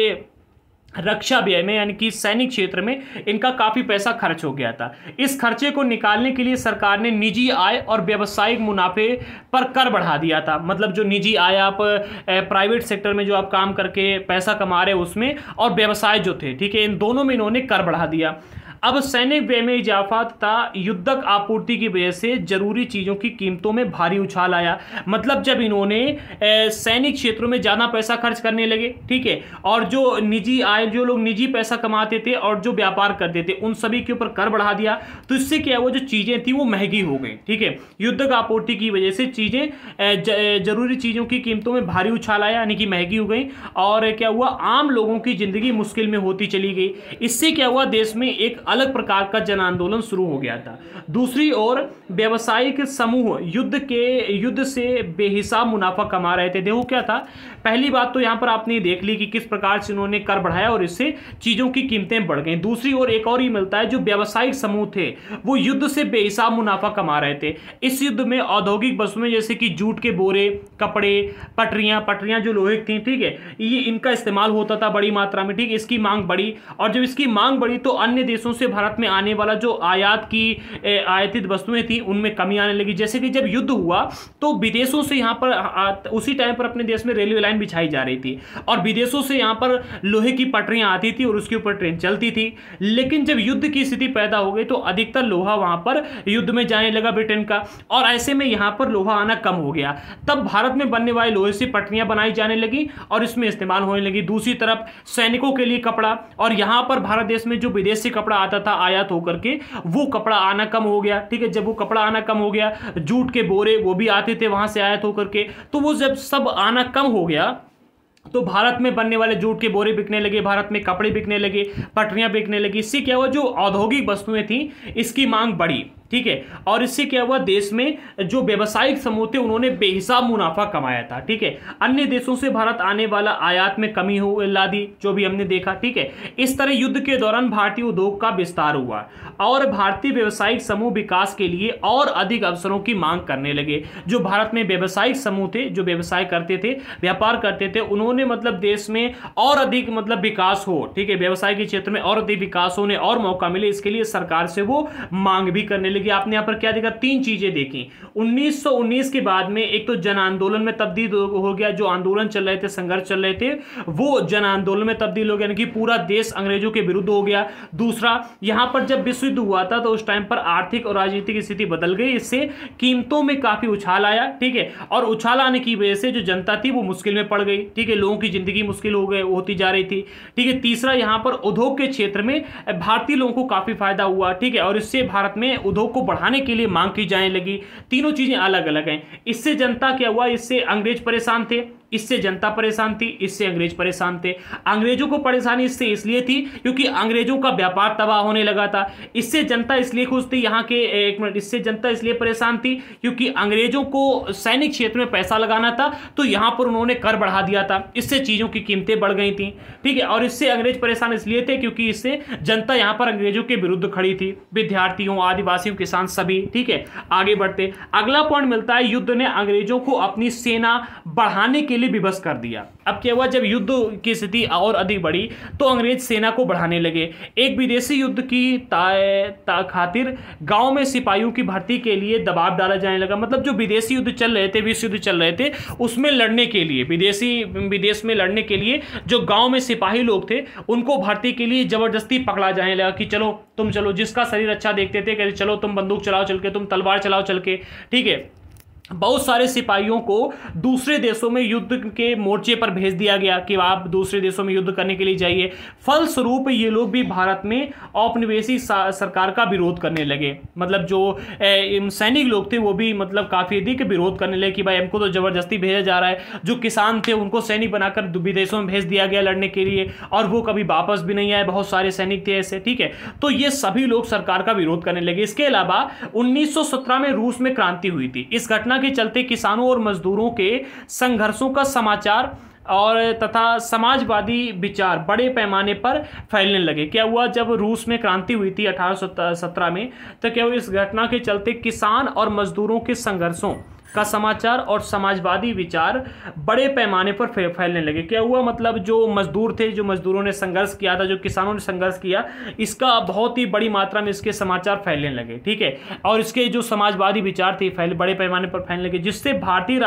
रक्षा व्यय में यानी कि सैनिक क्षेत्र में इनका काफी पैसा खर्च हो गया था। इस खर्चे को निकालने के लिए सरकार ने निजी आय और व्यावसायिक मुनाफे पर कर बढ़ा दिया था। मतलब जो निजी आय, आप प्राइवेट सेक्टर में जो आप काम करके पैसा कमा रहे उसमें, और व्यवसाय जो थे, ठीक है, इन दोनों में इन्होंने कर बढ़ा दिया। अब सैनिक व्यय में इजाफा तथा युद्धक आपूर्ति की वजह से जरूरी चीजों की कीमतों में भारी उछाल आया। मतलब जब इन्होंने सैनिक क्षेत्रों में ज्यादा पैसा खर्च करने लगे, ठीक है, और जो निजी आय, जो लोग निजी पैसा कमाते थे और जो व्यापार करते थे, उन सभी के ऊपर कर बढ़ा दिया। तो इससे क्या हुआ, जो चीजें थी वो महंगी हो गई, ठीक है। युद्धक आपूर्ति की वजह से चीजें जरूरी चीजों की कीमतों में भारी उछाल आया, यानी कि महंगी हो गई, और क्या हुआ, आम लोगों की जिंदगी मुश्किल में होती चली गई। इससे क्या हुआ, देश में एक अलग प्रकार का जन आंदोलन शुरू हो गया था। दूसरी ओर व्यावसायिक समूह युद्ध से बेहिसाब मुनाफा कमा रहे थे। देखो क्या था, पहली बात तो यहां पर आपने देख ली कि किस प्रकार से उन्होंने कर बढ़ाया और इससे चीजों की कीमतें बढ़ गई। दूसरी ओर एक और ही मिलता है, जो व्यावसायिक समूह थे वो युद्ध से बेहिसाब मुनाफा कमा रहे थे। इस युद्ध में औद्योगिक वस्तुएं जैसे कि जूट के बोरे, कपड़े, पटरियां जो लोहे की थी, ठीक है, ये इनका इस्तेमाल होता था बड़ी मात्रा में, ठीक है। इसकी मांग बढ़ी, और जब इसकी मांग बढ़ी तो अन्य देशों से भारत में आने वाला जो आयातित वस्तुएं थी उनमें कमी आने लगी। जैसे कि जब युद्ध हुआ तो विदेशों से यहां पर उसी टाइम पर अपने देश में रेलवे लाइन बिछाई जा रही थी, और विदेशों से यहां पर लोहे की पटरियां आती थी और उसके ऊपर ट्रेन चलती थी। लेकिन जब युद्ध की स्थिति पैदा हो गई तो अधिकतर लोहा वहां पर युद्ध में जाने लगा ब्रिटेन का, और ऐसे में यहां पर लोहा आना कम हो गया। तब भारत में बनने वाले लोहे से पटरियां बनाई जाने लगी और इसमें इस्तेमाल होने लगी। दूसरी तरफ सैनिकों के लिए कपड़ा, और यहां पर भारत देश में जो विदेश से कपड़ा आता था आयात होकर के, वो कपड़ा आना कम हो गया, ठीक है। जब वो कपड़ा आना कम हो गया, जूट के बोरे वो भी आते थे वहां से आयात होकर के, तो वो जब सब आना कम हो गया तो भारत में बनने वाले जूट के बोरे बिकने लगे, भारत में कपड़े बिकने लगे, पटरियां बिकने लगी। इससे क्या हुआ, जो औद्योगिक वस्तुएं थी इसकी मांग बढ़ी, ठीक है। और इससे क्या हुआ, देश में जो व्यावसायिक समूह थे उन्होंने बेहिसाब मुनाफा कमाया था, ठीक है। अन्य देशों से भारत आने वाला आयात में कमी ला दी, जो भी हमने देखा, ठीक है। इस तरह युद्ध के दौरान भारतीय उद्योग का विस्तार हुआ और भारतीय व्यावसायिक समूह विकास के लिए और अधिक अवसरों की मांग करने लगे। जो भारत में व्यावसायिक समूह थे, जो व्यवसाय करते थे, व्यापार करते थे, उन्होंने मतलब देश में और अधिक मतलब विकास हो, ठीक है, व्यवसाय के क्षेत्र में और अधिक विकास होने और मौका मिले, इसके लिए सरकार से वो मांग भी करने लगी। आपने यहां पर क्या देखा, तीन चीजें देखी। 1919 के बाद में एक तो जन आंदोलन में तब्दील हो गया, जो आंदोलन चल रहे थे, संघर्ष चल रहे थे, वो जन आंदोलन में तब्दील हो गया, यानी कि पूरा देश अंग्रेजों के विरुद्ध हो गया। दूसरा, यहां पर जब विश्व युद्ध हुआ था तो उस टाइम पर आर्थिक और राजनीतिक स्थिति बदल गई, इससे कीमतों में काफी उछाल आया, ठीक है। और उछाल आने की वजह से जो जनता थी वो मुश्किल में पड़ गई, ठीक है, लोगों की जिंदगी मुश्किल होती जा रही थी, ठीक है। तीसरा, यहां पर उद्योग के क्षेत्र में भारतीय लोगों को काफी फायदा हुआ, ठीक है, और इससे भारत में उद्योग को बढ़ाने के लिए मांग की जाने लगी। तीनों चीजें अलग अलग हैं। इससे जनता क्या हुआ, इससे अंग्रेज परेशान थे, इससे जनता परेशान थी, इससे अंग्रेज परेशान थे। अंग्रेजों को परेशानी इससे इसलिए थी क्योंकि अंग्रेजों का व्यापार तबाह होने लगा था। इससे जनता इसलिए खुश थी, यहाँ के एक मिनट, इससे जनता इसलिए परेशान थी क्योंकि अंग्रेजों को सैनिक क्षेत्र में पैसा लगाना था, तो यहाँ पर उन्होंने कर बढ़ा दिया था, इससे चीजों की कीमतें बढ़ गई थी, ठीक है। और इससे अंग्रेज परेशान इसलिए थे क्योंकि इससे जनता यहाँ पर अंग्रेजों के विरुद्ध खड़ी थी, विद्यार्थियों, आदिवासियों, किसान, सभी, ठीक है। आगे बढ़ते, अगला पॉइंट मिलता है, युद्ध ने अंग्रेजों को अपनी सेना बढ़ाने के लिए विवश कर दिया। अब क्या हुआ, जब युद्ध की स्थिति और अधिक बढ़ी तो अंग्रेज सेना को बढ़ाने लगे। एक विदेशी युद्ध की खातिर गांव में सिपाहियों की भर्ती के लिए दबाव डाला जाने लगा। मतलब जो विदेशी युद्ध चल रहे थे, विश्व युद्ध चल रहे थे, उसमें लड़ने के लिए विदेश में लड़ने के लिए जो गांव में सिपाही लोग थे उनको भर्ती के लिए जबरदस्ती पकड़ा जाने लगा कि चलो तुम चलो, जिसका शरीर अच्छा देखते थे कहते चलो तुम बंदूक चलाओ चल के, तुम तलवार चलाओ चल के, ठीक है। बहुत सारे सिपाहियों को दूसरे देशों में युद्ध के मोर्चे पर भेज दिया गया कि आप दूसरे देशों में युद्ध करने के लिए जाइए। फलस्वरूप ये लोग भी भारत में औपनिवेशी सरकार का विरोध करने लगे। मतलब जो सैनिक लोग थे वो भी मतलब काफ़ी अधिक विरोध करने लगे कि भाई हमको तो ज़बरदस्ती भेजा जा रहा है। जो किसान थे उनको सैनिक बनाकर विदेशों में भेज दिया गया लड़ने के लिए, और वो कभी वापस भी नहीं आए। बहुत सारे सैनिक थे ऐसे, ठीक है। तो ये सभी लोग सरकार का विरोध करने लगे। इसके अलावा 1917 में रूस में क्रांति हुई थी। इस घटना के चलते किसानों और मजदूरों के संघर्षों का समाचार और तथा समाजवादी विचार बड़े पैमाने पर फैलने लगे। क्या हुआ, जब रूस में क्रांति हुई थी 1817 में, तो क्या हुआ, इस घटना के चलते किसान और मजदूरों के संघर्षों का समाचार और समाजवादी विचार बड़े पैमाने पर फैलने लगे। क्या हुआ, मतलब जो मजदूर थे, जो मजदूरों ने संघर्ष किया था, जो किसानों ने संघर्ष किया, इसका बहुत ही बड़ी मात्रा में इसके समाचार फैलने लगे, ठीक है। और इसके जो समाजवादी विचार थे बड़े पैमाने पर फैलने लगे, जिससे भारतीय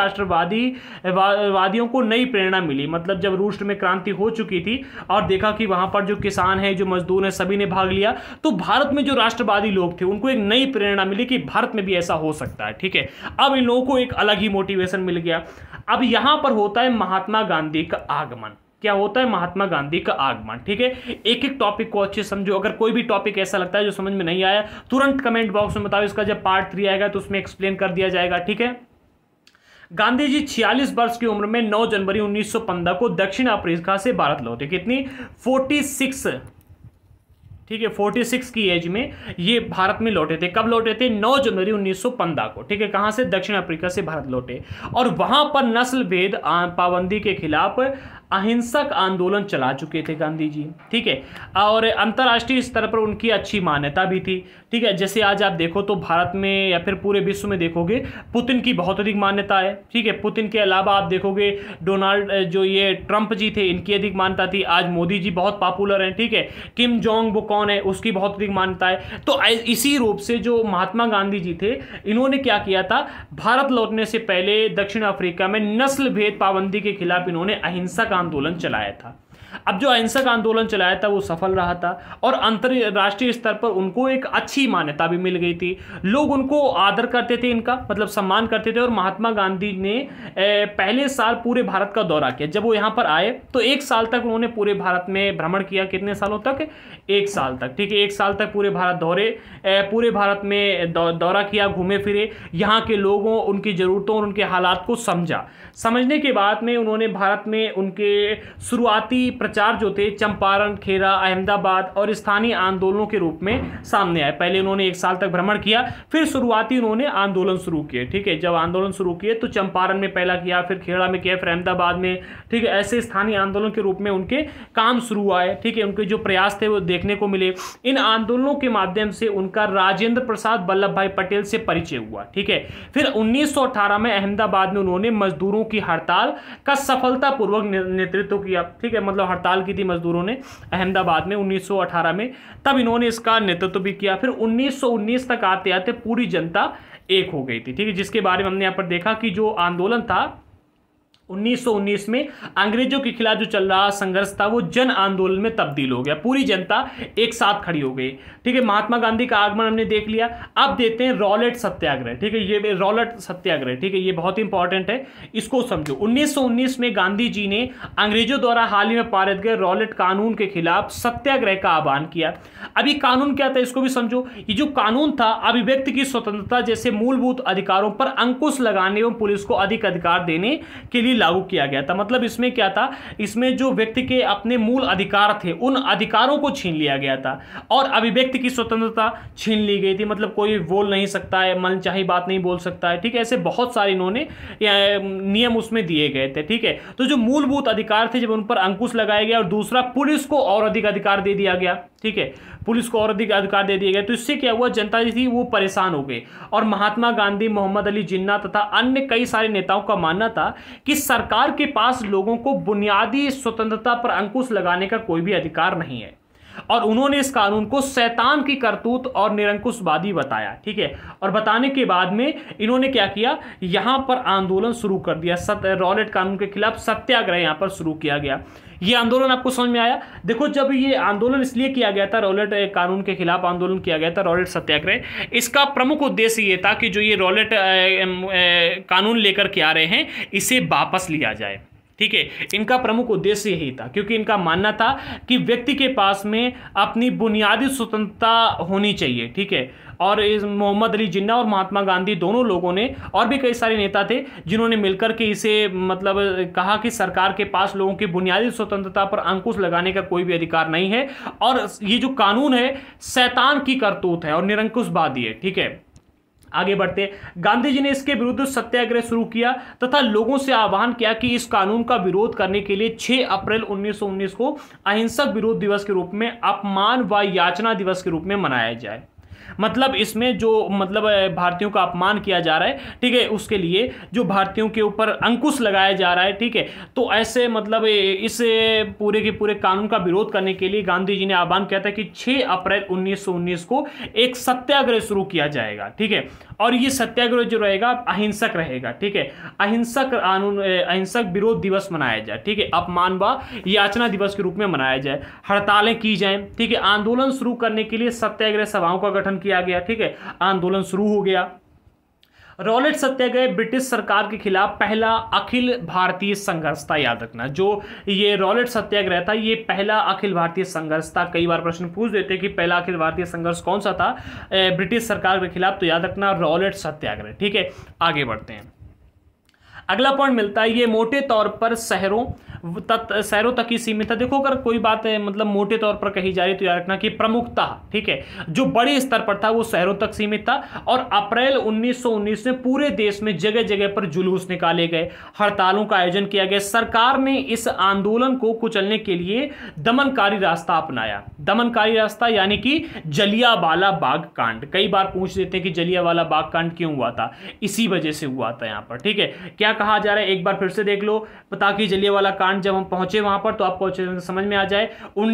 वादियों को नई प्रेरणा मिली। मतलब जब रूस में क्रांति हो चुकी थी और देखा कि वहां पर जो किसान हैं, जो मजदूर हैं, सभी ने भाग लिया, तो भारत में जो राष्ट्रवादी लोग थे उनको एक नई प्रेरणा मिली कि भारत में भी ऐसा हो सकता है, ठीक है। अब इन लोगों को एक अलग ही मोटिवेशन मिल गया। अब यहां पर होता है महात्मा गांधी का आगमन। क्या होता है, महात्मा गांधी का आगमन, ठीक है। एक एक टॉपिक को अच्छे समझो। अगर कोई भी टॉपिक ऐसा लगता है जो समझ में नहीं आया, तुरंत कमेंट बॉक्स में बताओ। इसका जब पार्ट 3 आएगा तो उसमें एक्सप्लेन कर दिया जाएगा, ठीक है। गांधी जी 46 वर्ष की उम्र में 9 जनवरी 1915 को दक्षिण अफ्रीका से भारत लौटे। कितनी, 46, ठीक है, 46 की एज में ये भारत में लौटे थे। कब लौटे थे, 9 जनवरी 1915 को, ठीक है। कहां से, दक्षिण अफ्रीका से भारत लौटे। और वहां पर नस्ल भेद पाबंदी के खिलाफ अहिंसक आंदोलन चला चुके थे गांधी जी, ठीक है। और अंतर्राष्ट्रीय स्तर पर उनकी अच्छी मान्यता भी थी, ठीक है। जैसे आज आप देखो तो भारत में या फिर पूरे विश्व में देखोगे, पुतिन की बहुत अधिक मान्यता है, ठीक है। पुतिन के अलावा आप देखोगे डोनाल्ड, जो ये ट्रंप जी थे, इनकी अधिक मान्यता थी। आज मोदी जी बहुत पॉपुलर हैं, ठीक है। किम जोंग वो कौन है, उसकी बहुत अधिक मान्यता है। तो इसी रूप से जो महात्मा गांधी जी थे, इन्होंने क्या किया था, भारत लौटने से पहले दक्षिण अफ्रीका में नस्ल भेद पाबंदी के खिलाफ इन्होंने अहिंसक आंदोलन चलाया था। अब जो अहिंसक आंदोलन चलाया था वो सफल रहा था और अंतर्राष्ट्रीय स्तर पर उनको एक अच्छी मान्यता भी मिल गई थी। लोग उनको आदर करते थे, इनका मतलब सम्मान करते थे। और महात्मा गांधी ने पहले साल पूरे भारत का दौरा किया। जब वो यहाँ पर आए तो 1 साल तक उन्होंने पूरे भारत में भ्रमण किया। कितने सालों तक, 1 साल तक, ठीक है। 1 साल तक पूरे भारत में दौरा किया, घूमे फिरे, यहाँ के लोगों, उनकी ज़रूरतों और उनके हालात को समझा। समझने के बाद में उन्होंने भारत में उनके शुरुआती प्रचार जो थे चंपारण, खेरा, अहमदाबाद और स्थानीय आंदोलनों के रूप में सामने आए। पहले उन्होंने 1 साल तक भ्रमण किया, फिर शुरुआती उन्होंने आंदोलन शुरू किए, ठीक है। जब आंदोलन शुरू किए तो चंपारण में पहला किया, फिर खेड़ा में किया, फिर अहमदाबाद में, ठीक है। ऐसे स्थानीय आंदोलन के रूप में उनके काम शुरू हुए, ठीक है। उनके जो प्रयास थे वो देखने को मिले। इन आंदोलनों के माध्यम से उनका राजेंद्र प्रसाद वल्लभ भाई पटेल से परिचय हुआ, ठीक है। फिर 1918 में अहमदाबाद में उन्होंने मजदूरों की हड़ताल का सफलतापूर्वक नेतृत्व किया, ठीक है। मतलब हड़ताल की थी मजदूरों ने अहमदाबाद में 1918 में, तब इन्होंने इसका नेतृत्व भी किया। फिर 1919 तक आते आते पूरी जनता एक हो गई थी, ठीक है। जिसके बारे में हमने यहाँ पर देखा कि जो आंदोलन था 1919 में अंग्रेजों के खिलाफ जो चल रहा संघर्ष था वो जन आंदोलन में तब्दील हो गया। पूरी जनता एक साथ खड़ी हो गई, ठीक है। महात्मा गांधी का आगमन हमने देख लिया। अब देते हैं रॉलेट सत्याग्रह, ठीक है। ये रॉलेट सत्याग्रह, ठीक है, ये बहुत इंपॉर्टेंट है, इसको समझो। 1919 में गांधी जी ने अंग्रेजों द्वारा हाल ही में पारित गए रॉलेट कानून के खिलाफ सत्याग्रह का आह्वान किया। अभी कानून क्या था इसको भी समझो। ये जो कानून था अभिव्यक्ति की स्वतंत्रता जैसे मूलभूत अधिकारों पर अंकुश लगाने एवं पुलिस को अधिक अधिकार देने के लिए लागू किया गया था। मतलब इसमें क्या था, इसमें जो व्यक्ति के अपने मूल अधिकार थे उन अधिकारों को छीन लिया गया था और अभिव्यक्ति की स्वतंत्रता छीन ली गई थी। मतलब कोई बोल नहीं सकता है, मनचाही बात नहीं बोल सकता है, ठीक है। ऐसे बहुत सारे इन्होंने नियम उसमें दिए गए थे, ठीक है। तो जो मूलभूत अधिकार थे जब उन पर अंकुश लगाया गया, और दूसरा पुलिस को और अधिक अधिकार दे दिया गया, ठीक है। पुलिस को और अधिक अधिकार दे दिए गए, तो इससे क्या हुआ, जनता जो थी वो परेशान हो गई। और महात्मा गांधी, मोहम्मद अली जिन्ना तथा अन्य कई सारे नेताओं का मानना था कि सरकार के पास लोगों को बुनियादी स्वतंत्रता पर अंकुश लगाने का कोई भी अधिकार नहीं है। और उन्होंने इस कानून को शैतान की करतूत और निरंकुशवादी बताया। ठीक है, और बताने के बाद में इन्होंने क्या किया, यहां पर आंदोलन शुरू कर दिया, रॉलेट कानून के खिलाफ सत्याग्रह यहां पर शुरू किया गया। ये आंदोलन आपको समझ में आया? देखो, जब ये आंदोलन इसलिए किया गया था, रॉलेट कानून के खिलाफ आंदोलन किया गया था, रॉलेट सत्याग्रह, इसका प्रमुख उद्देश्य ये था कि जो ये रॉलेट कानून लेकर के आ रहे हैं इसे वापस लिया जाए। ठीक है, इनका प्रमुख उद्देश्य यही था, क्योंकि इनका मानना था कि व्यक्ति के पास में अपनी बुनियादी स्वतंत्रता होनी चाहिए। ठीक है, और इस मोहम्मद अली जिन्ना और महात्मा गांधी दोनों लोगों ने, और भी कई सारे नेता थे जिन्होंने मिलकर के इसे मतलब कहा कि सरकार के पास लोगों की बुनियादी स्वतंत्रता पर अंकुश लगाने का कोई भी अधिकार नहीं है, और ये जो कानून है शैतान की करतूत है और निरंकुशवादी है। ठीक है, आगे बढ़ते, गांधी जी ने इसके विरुद्ध सत्याग्रह शुरू किया तथा लोगों से आह्वान किया कि इस कानून का विरोध करने के लिए 6 अप्रैल 1919 को अहिंसक विरोध दिवस के रूप में, अपमान व याचना दिवस के रूप में मनाया जाए। मतलब इसमें जो मतलब भारतीयों का अपमान किया जा रहा है, ठीक है, उसके लिए जो भारतीयों के ऊपर अंकुश लगाया जा रहा है, ठीक है, तो ऐसे मतलब इस पूरे के पूरे कानून का विरोध करने के लिए गांधी जी ने आह्वान किया था कि 6 अप्रैल 1919 को एक सत्याग्रह शुरू किया जाएगा। ठीक है, और ये सत्याग्रह जो रहेगा अहिंसक रहेगा। ठीक है, अहिंसक विरोध दिवस मनाया जाए। ठीक है, अपमान व याचना दिवस के रूप में मनाया जाए, हड़तालें की जाएं। ठीक है, आंदोलन शुरू करने के लिए सत्याग्रह सभाओं का गठन किया गया। ठीक है, आंदोलन शुरू हो गया। रॉलेट सत्याग्रह ब्रिटिश सरकार के खिलाफ पहला अखिल भारतीय संघर्ष था। याद रखना, जो ये रॉलेट सत्याग्रह था ये पहला अखिल भारतीय संघर्ष था। कई बार प्रश्न पूछ देते कि पहला अखिल भारतीय संघर्ष कौन सा था ब्रिटिश सरकार के खिलाफ, तो याद रखना रॉलेट सत्याग्रह। ठीक है, आगे बढ़ते हैं। अगला पॉइंट मिलता है, ये मोटे तौर पर शहरों तक ही सीमित है। देखो, अगर कोई बात है मतलब मोटे तौर पर कही जा रही तो याद रखना कि प्रमुखता, ठीक है, जो बड़े स्तर पर था वो शहरों तक सीमित था। और अप्रैल 1919 में पूरे देश में जगह जगह पर जुलूस निकाले गए, हड़तालों का आयोजन किया गया। सरकार ने इस आंदोलन को कुचलने के लिए दमनकारी रास्ता अपनाया। दमनकारी रास्ता यानी कि जलियांवाला बाग कांड। कई बार पूछ देते हैं कि जलियांवाला बाग कांड क्यों हुआ था, इसी वजह से हुआ था यहाँ पर। ठीक है, क्या कहा जा रहा है एक बार फिर से देख लो, ताकि जलियांवाला कांड जब हम पहुंचे वहां पर तो आपको अच्छे से समझ में आ जाए।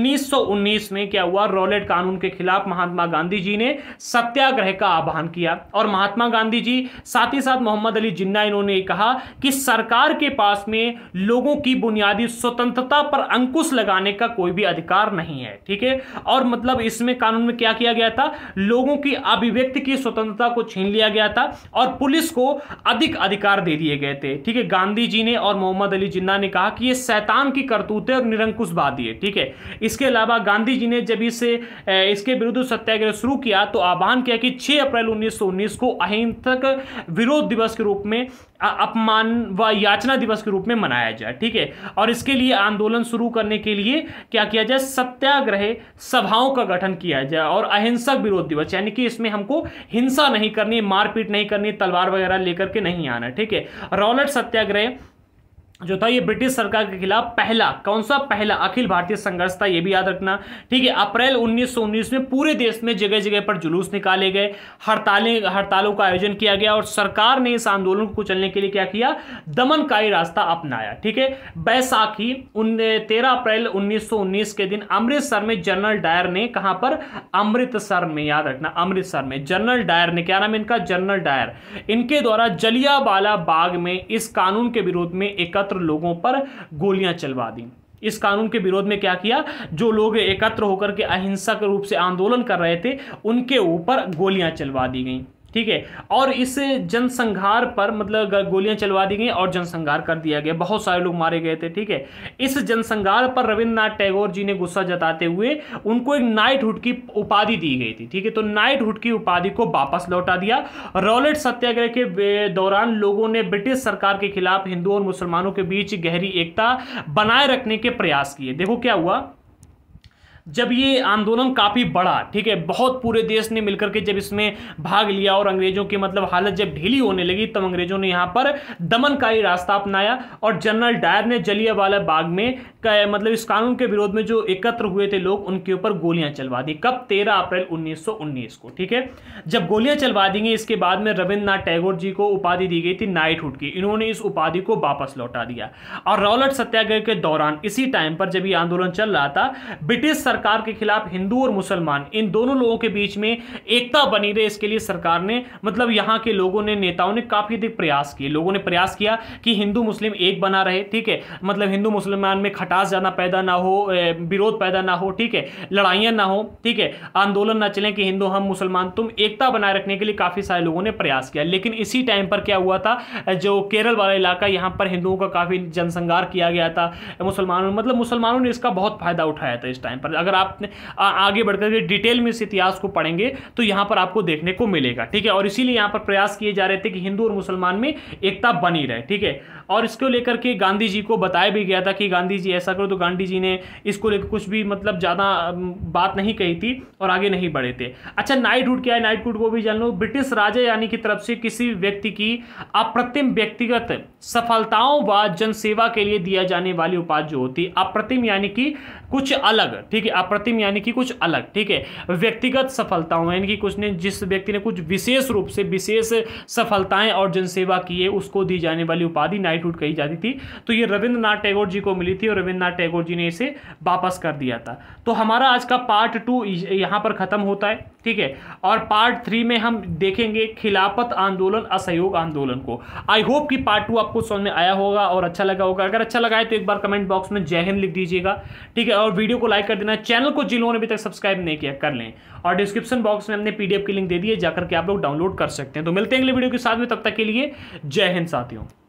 1919 में क्या हुआ, रॉलेट कानून के खिलाफ महात्मा गांधी जी ने सत्याग्रह का आह्वान किया। और महात्मा गांधी जी साथ ही साथ मोहम्मद अली जिन्ना, इन्होंने कहा कि सरकार के पास में लोगों की बुनियादी स्वतंत्रता पर अंकुश लगाने का कोई भी अधिकार नहीं है। ठीक है, और मतलब इसमें कानून में क्या किया गया था, लोगों की अभिव्यक्ति की स्वतंत्रता को छीन लिया गया था और पुलिस को अधिक अधिकार दे दिए गए थे। ठीक है, गांधी जी ने और मोहम्मद अली जिन्ना ने कहा कि ये शैतान की करतूत है और निरंकुशवादी है। ठीक है, इसके अलावा गांधी जी ने जब इसके विरुद्ध सत्याग्रह शुरू किया तो आह्वान किया कि 6 अप्रैल 1919 को अहिंसक विरोध दिवस के रूप में, अपमान व याचना दिवस के रूप में मनाया जाए। ठीक है, और इसके लिए आंदोलन शुरू करने के लिए क्या किया जाए, सत्याग्रह सभाओं का गठन किया जाए। और अहिंसक विरोध दिवस यानी कि इसमें हमको हिंसा नहीं करनी, मारपीट नहीं करनी, तलवार वगैरह लेकर के नहीं आना। ठीक है, रॉलेट सत्याग्रह जो था ये ब्रिटिश सरकार के खिलाफ पहला, कौन सा, पहला अखिल भारतीय संघर्ष था, ये भी याद रखना। ठीक है, अप्रैल 1919 में पूरे देश में जगह जगह पर जुलूस निकाले गए, हड़तालों का आयोजन किया गया और सरकार ने इस आंदोलन को कुचलने के लिए क्या किया, दमनकारी रास्ता अपनाया। ठीक है, बैसाखी 13 अप्रैल 1919 के दिन अमृतसर में जनरल डायर ने, कहां पर, अमृतसर में, याद रखना अमृतसर में जनरल डायर ने, क्या नाम है इनका, जनरल डायर, इनके द्वारा जलियांवाला बाग में इस कानून के विरोध में एकत्र लोगों पर गोलियां चलवा दी। इस कानून के विरोध में क्या किया, जो लोग एकत्र होकर के अहिंसक रूप से आंदोलन कर रहे थे उनके ऊपर गोलियां चलवा दी गई। ठीक है, और इस जनसंहार पर मतलब गोलियां चलवा दी गई और जनसंहार कर दिया गया, बहुत सारे लोग मारे गए थे। ठीक है, इस जनसंहार पर रविंद्रनाथ टैगोर जी ने गुस्सा जताते हुए उनको एक नाइटहुड की उपाधि दी गई थी। ठीक है, तो नाइटहुड की उपाधि को वापस लौटा दिया। रॉलेट सत्याग्रह के दौरान लोगों ने ब्रिटिश सरकार के खिलाफ हिंदुओं और मुसलमानों के बीच गहरी एकता बनाए रखने के प्रयास किए। देखो क्या हुआ, जब ये आंदोलन काफी बढ़ा, ठीक है, बहुत पूरे देश ने मिलकर के जब इसमें भाग लिया और अंग्रेजों की मतलब हालत जब ढीली होने लगी तब अंग्रेजों ने यहाँ पर दमनकारी रास्ता अपनाया और जनरल डायर ने जलियांवाला बाग में मतलब इस कानून के विरोध में जो एकत्र हुए थे लोग उनके ऊपर गोलियां चलवा दी। कब, 13 अप्रैल 1919 को। ठीक है, जब गोलियां चलवा दी गई इसके बाद में रविंद्रनाथ टैगोर जी को उपाधि दी गई थी नाइटहुड की, इन्होंने इस उपाधि को वापस लौटा दिया। और रॉलेट सत्याग्रह के दौरान इसी टाइम पर जब ये आंदोलन चल रहा था ब्रिटिश सरकार के खिलाफ हिंदू और मुसलमान इन दोनों लोगों के बीच में एकता बनी रहे, इसके लिए सरकार ने, मतलब यहाँ के लोगों ने, नेताओं ने काफी अधिक प्रयास किए। लोगों ने प्रयास किया कि हिंदू मुस्लिम एक बना रहे, ठीक है, मतलब हिंदू मुसलमान में खटास ज्यादा पैदा ना हो, विरोध पैदा ना हो, ठीक है, लड़ाइयां ना हो, ठीक है, आंदोलन ना चले कि हिंदू हम मुसलमान तुम, एकता बनाए रखने के लिए काफी सारे लोगों ने प्रयास किया। लेकिन इसी टाइम पर क्या हुआ था, जो केरल वाला इलाका, यहाँ पर हिंदुओं का काफी जनसंहार किया गया था। मुसलमानों ने इसका बहुत फायदा उठाया था इस टाइम पर। अगर आप आगे बढ़कर के डिटेल में इस इतिहास को पढ़ेंगे तो यहां पर आपको देखने को मिलेगा, ठीक है। और इसीलिए यहां पर प्रयास किए जा रहे थे कि हिंदू और मुसलमान में एकता बनी रहे, ठीक है। और इसको लेकर के गांधी जी को बताया भी गया था कि गांधी जी ऐसा करो, तो गांधी जी ने इसको लेकर कुछ भी मतलब ज्यादा बात नहीं कही थी और आगे नहीं बढ़े थे। अच्छा, नाइटहुड क्या है, नाइटहुड को भी जान लो। ब्रिटिश राजा यानी की तरफ से किसी व्यक्ति की अप्रतिम व्यक्तिगत सफलताओं व जनसेवा के लिए दिया जाने वाली उपाधि जो होती है, अप्रतिम यानी कि कुछ अलग, ठीक है, अप्रतिम यानी कि कुछ अलग, ठीक है, व्यक्तिगत सफलताओं यानी कि कुछ ने, जिस व्यक्ति ने कुछ विशेष रूप से विशेष सफलताएं और जनसेवा की है, उसको दी जाने वाली उपाधि नाइटहुड कही जाती थी। तो ये रविंद्रनाथ टैगोर जी को मिली थी और रविंद्रनाथ टैगोर जी ने इसे वापस कर दिया था। तो हमारा आज का पार्ट 2 यहां पर खत्म होता है, ठीक है। और पार्ट 3 में हम देखेंगे खिलाफत आंदोलन, असहयोग आंदोलन को। आई होप कि पार्ट 2 आपको समझ में आया होगा और अच्छा लगा होगा। अगर अच्छा लगा है तो एक बार कमेंट बॉक्स में जय हिंद लिख दीजिएगा, ठीक है। और वीडियो को लाइक कर देना, चैनल को जिन लोगों ने अभी तक सब्सक्राइब नहीं किया कर लें, और डिस्क्रिप्शन बॉक्स में हमने PDF की लिंक दे दी है, जाकर के आप लोग डाउनलोड कर सकते हैं। तो मिलते हैं अगले वीडियो के साथ में, तब तक के लिए जय हिंद साथियों।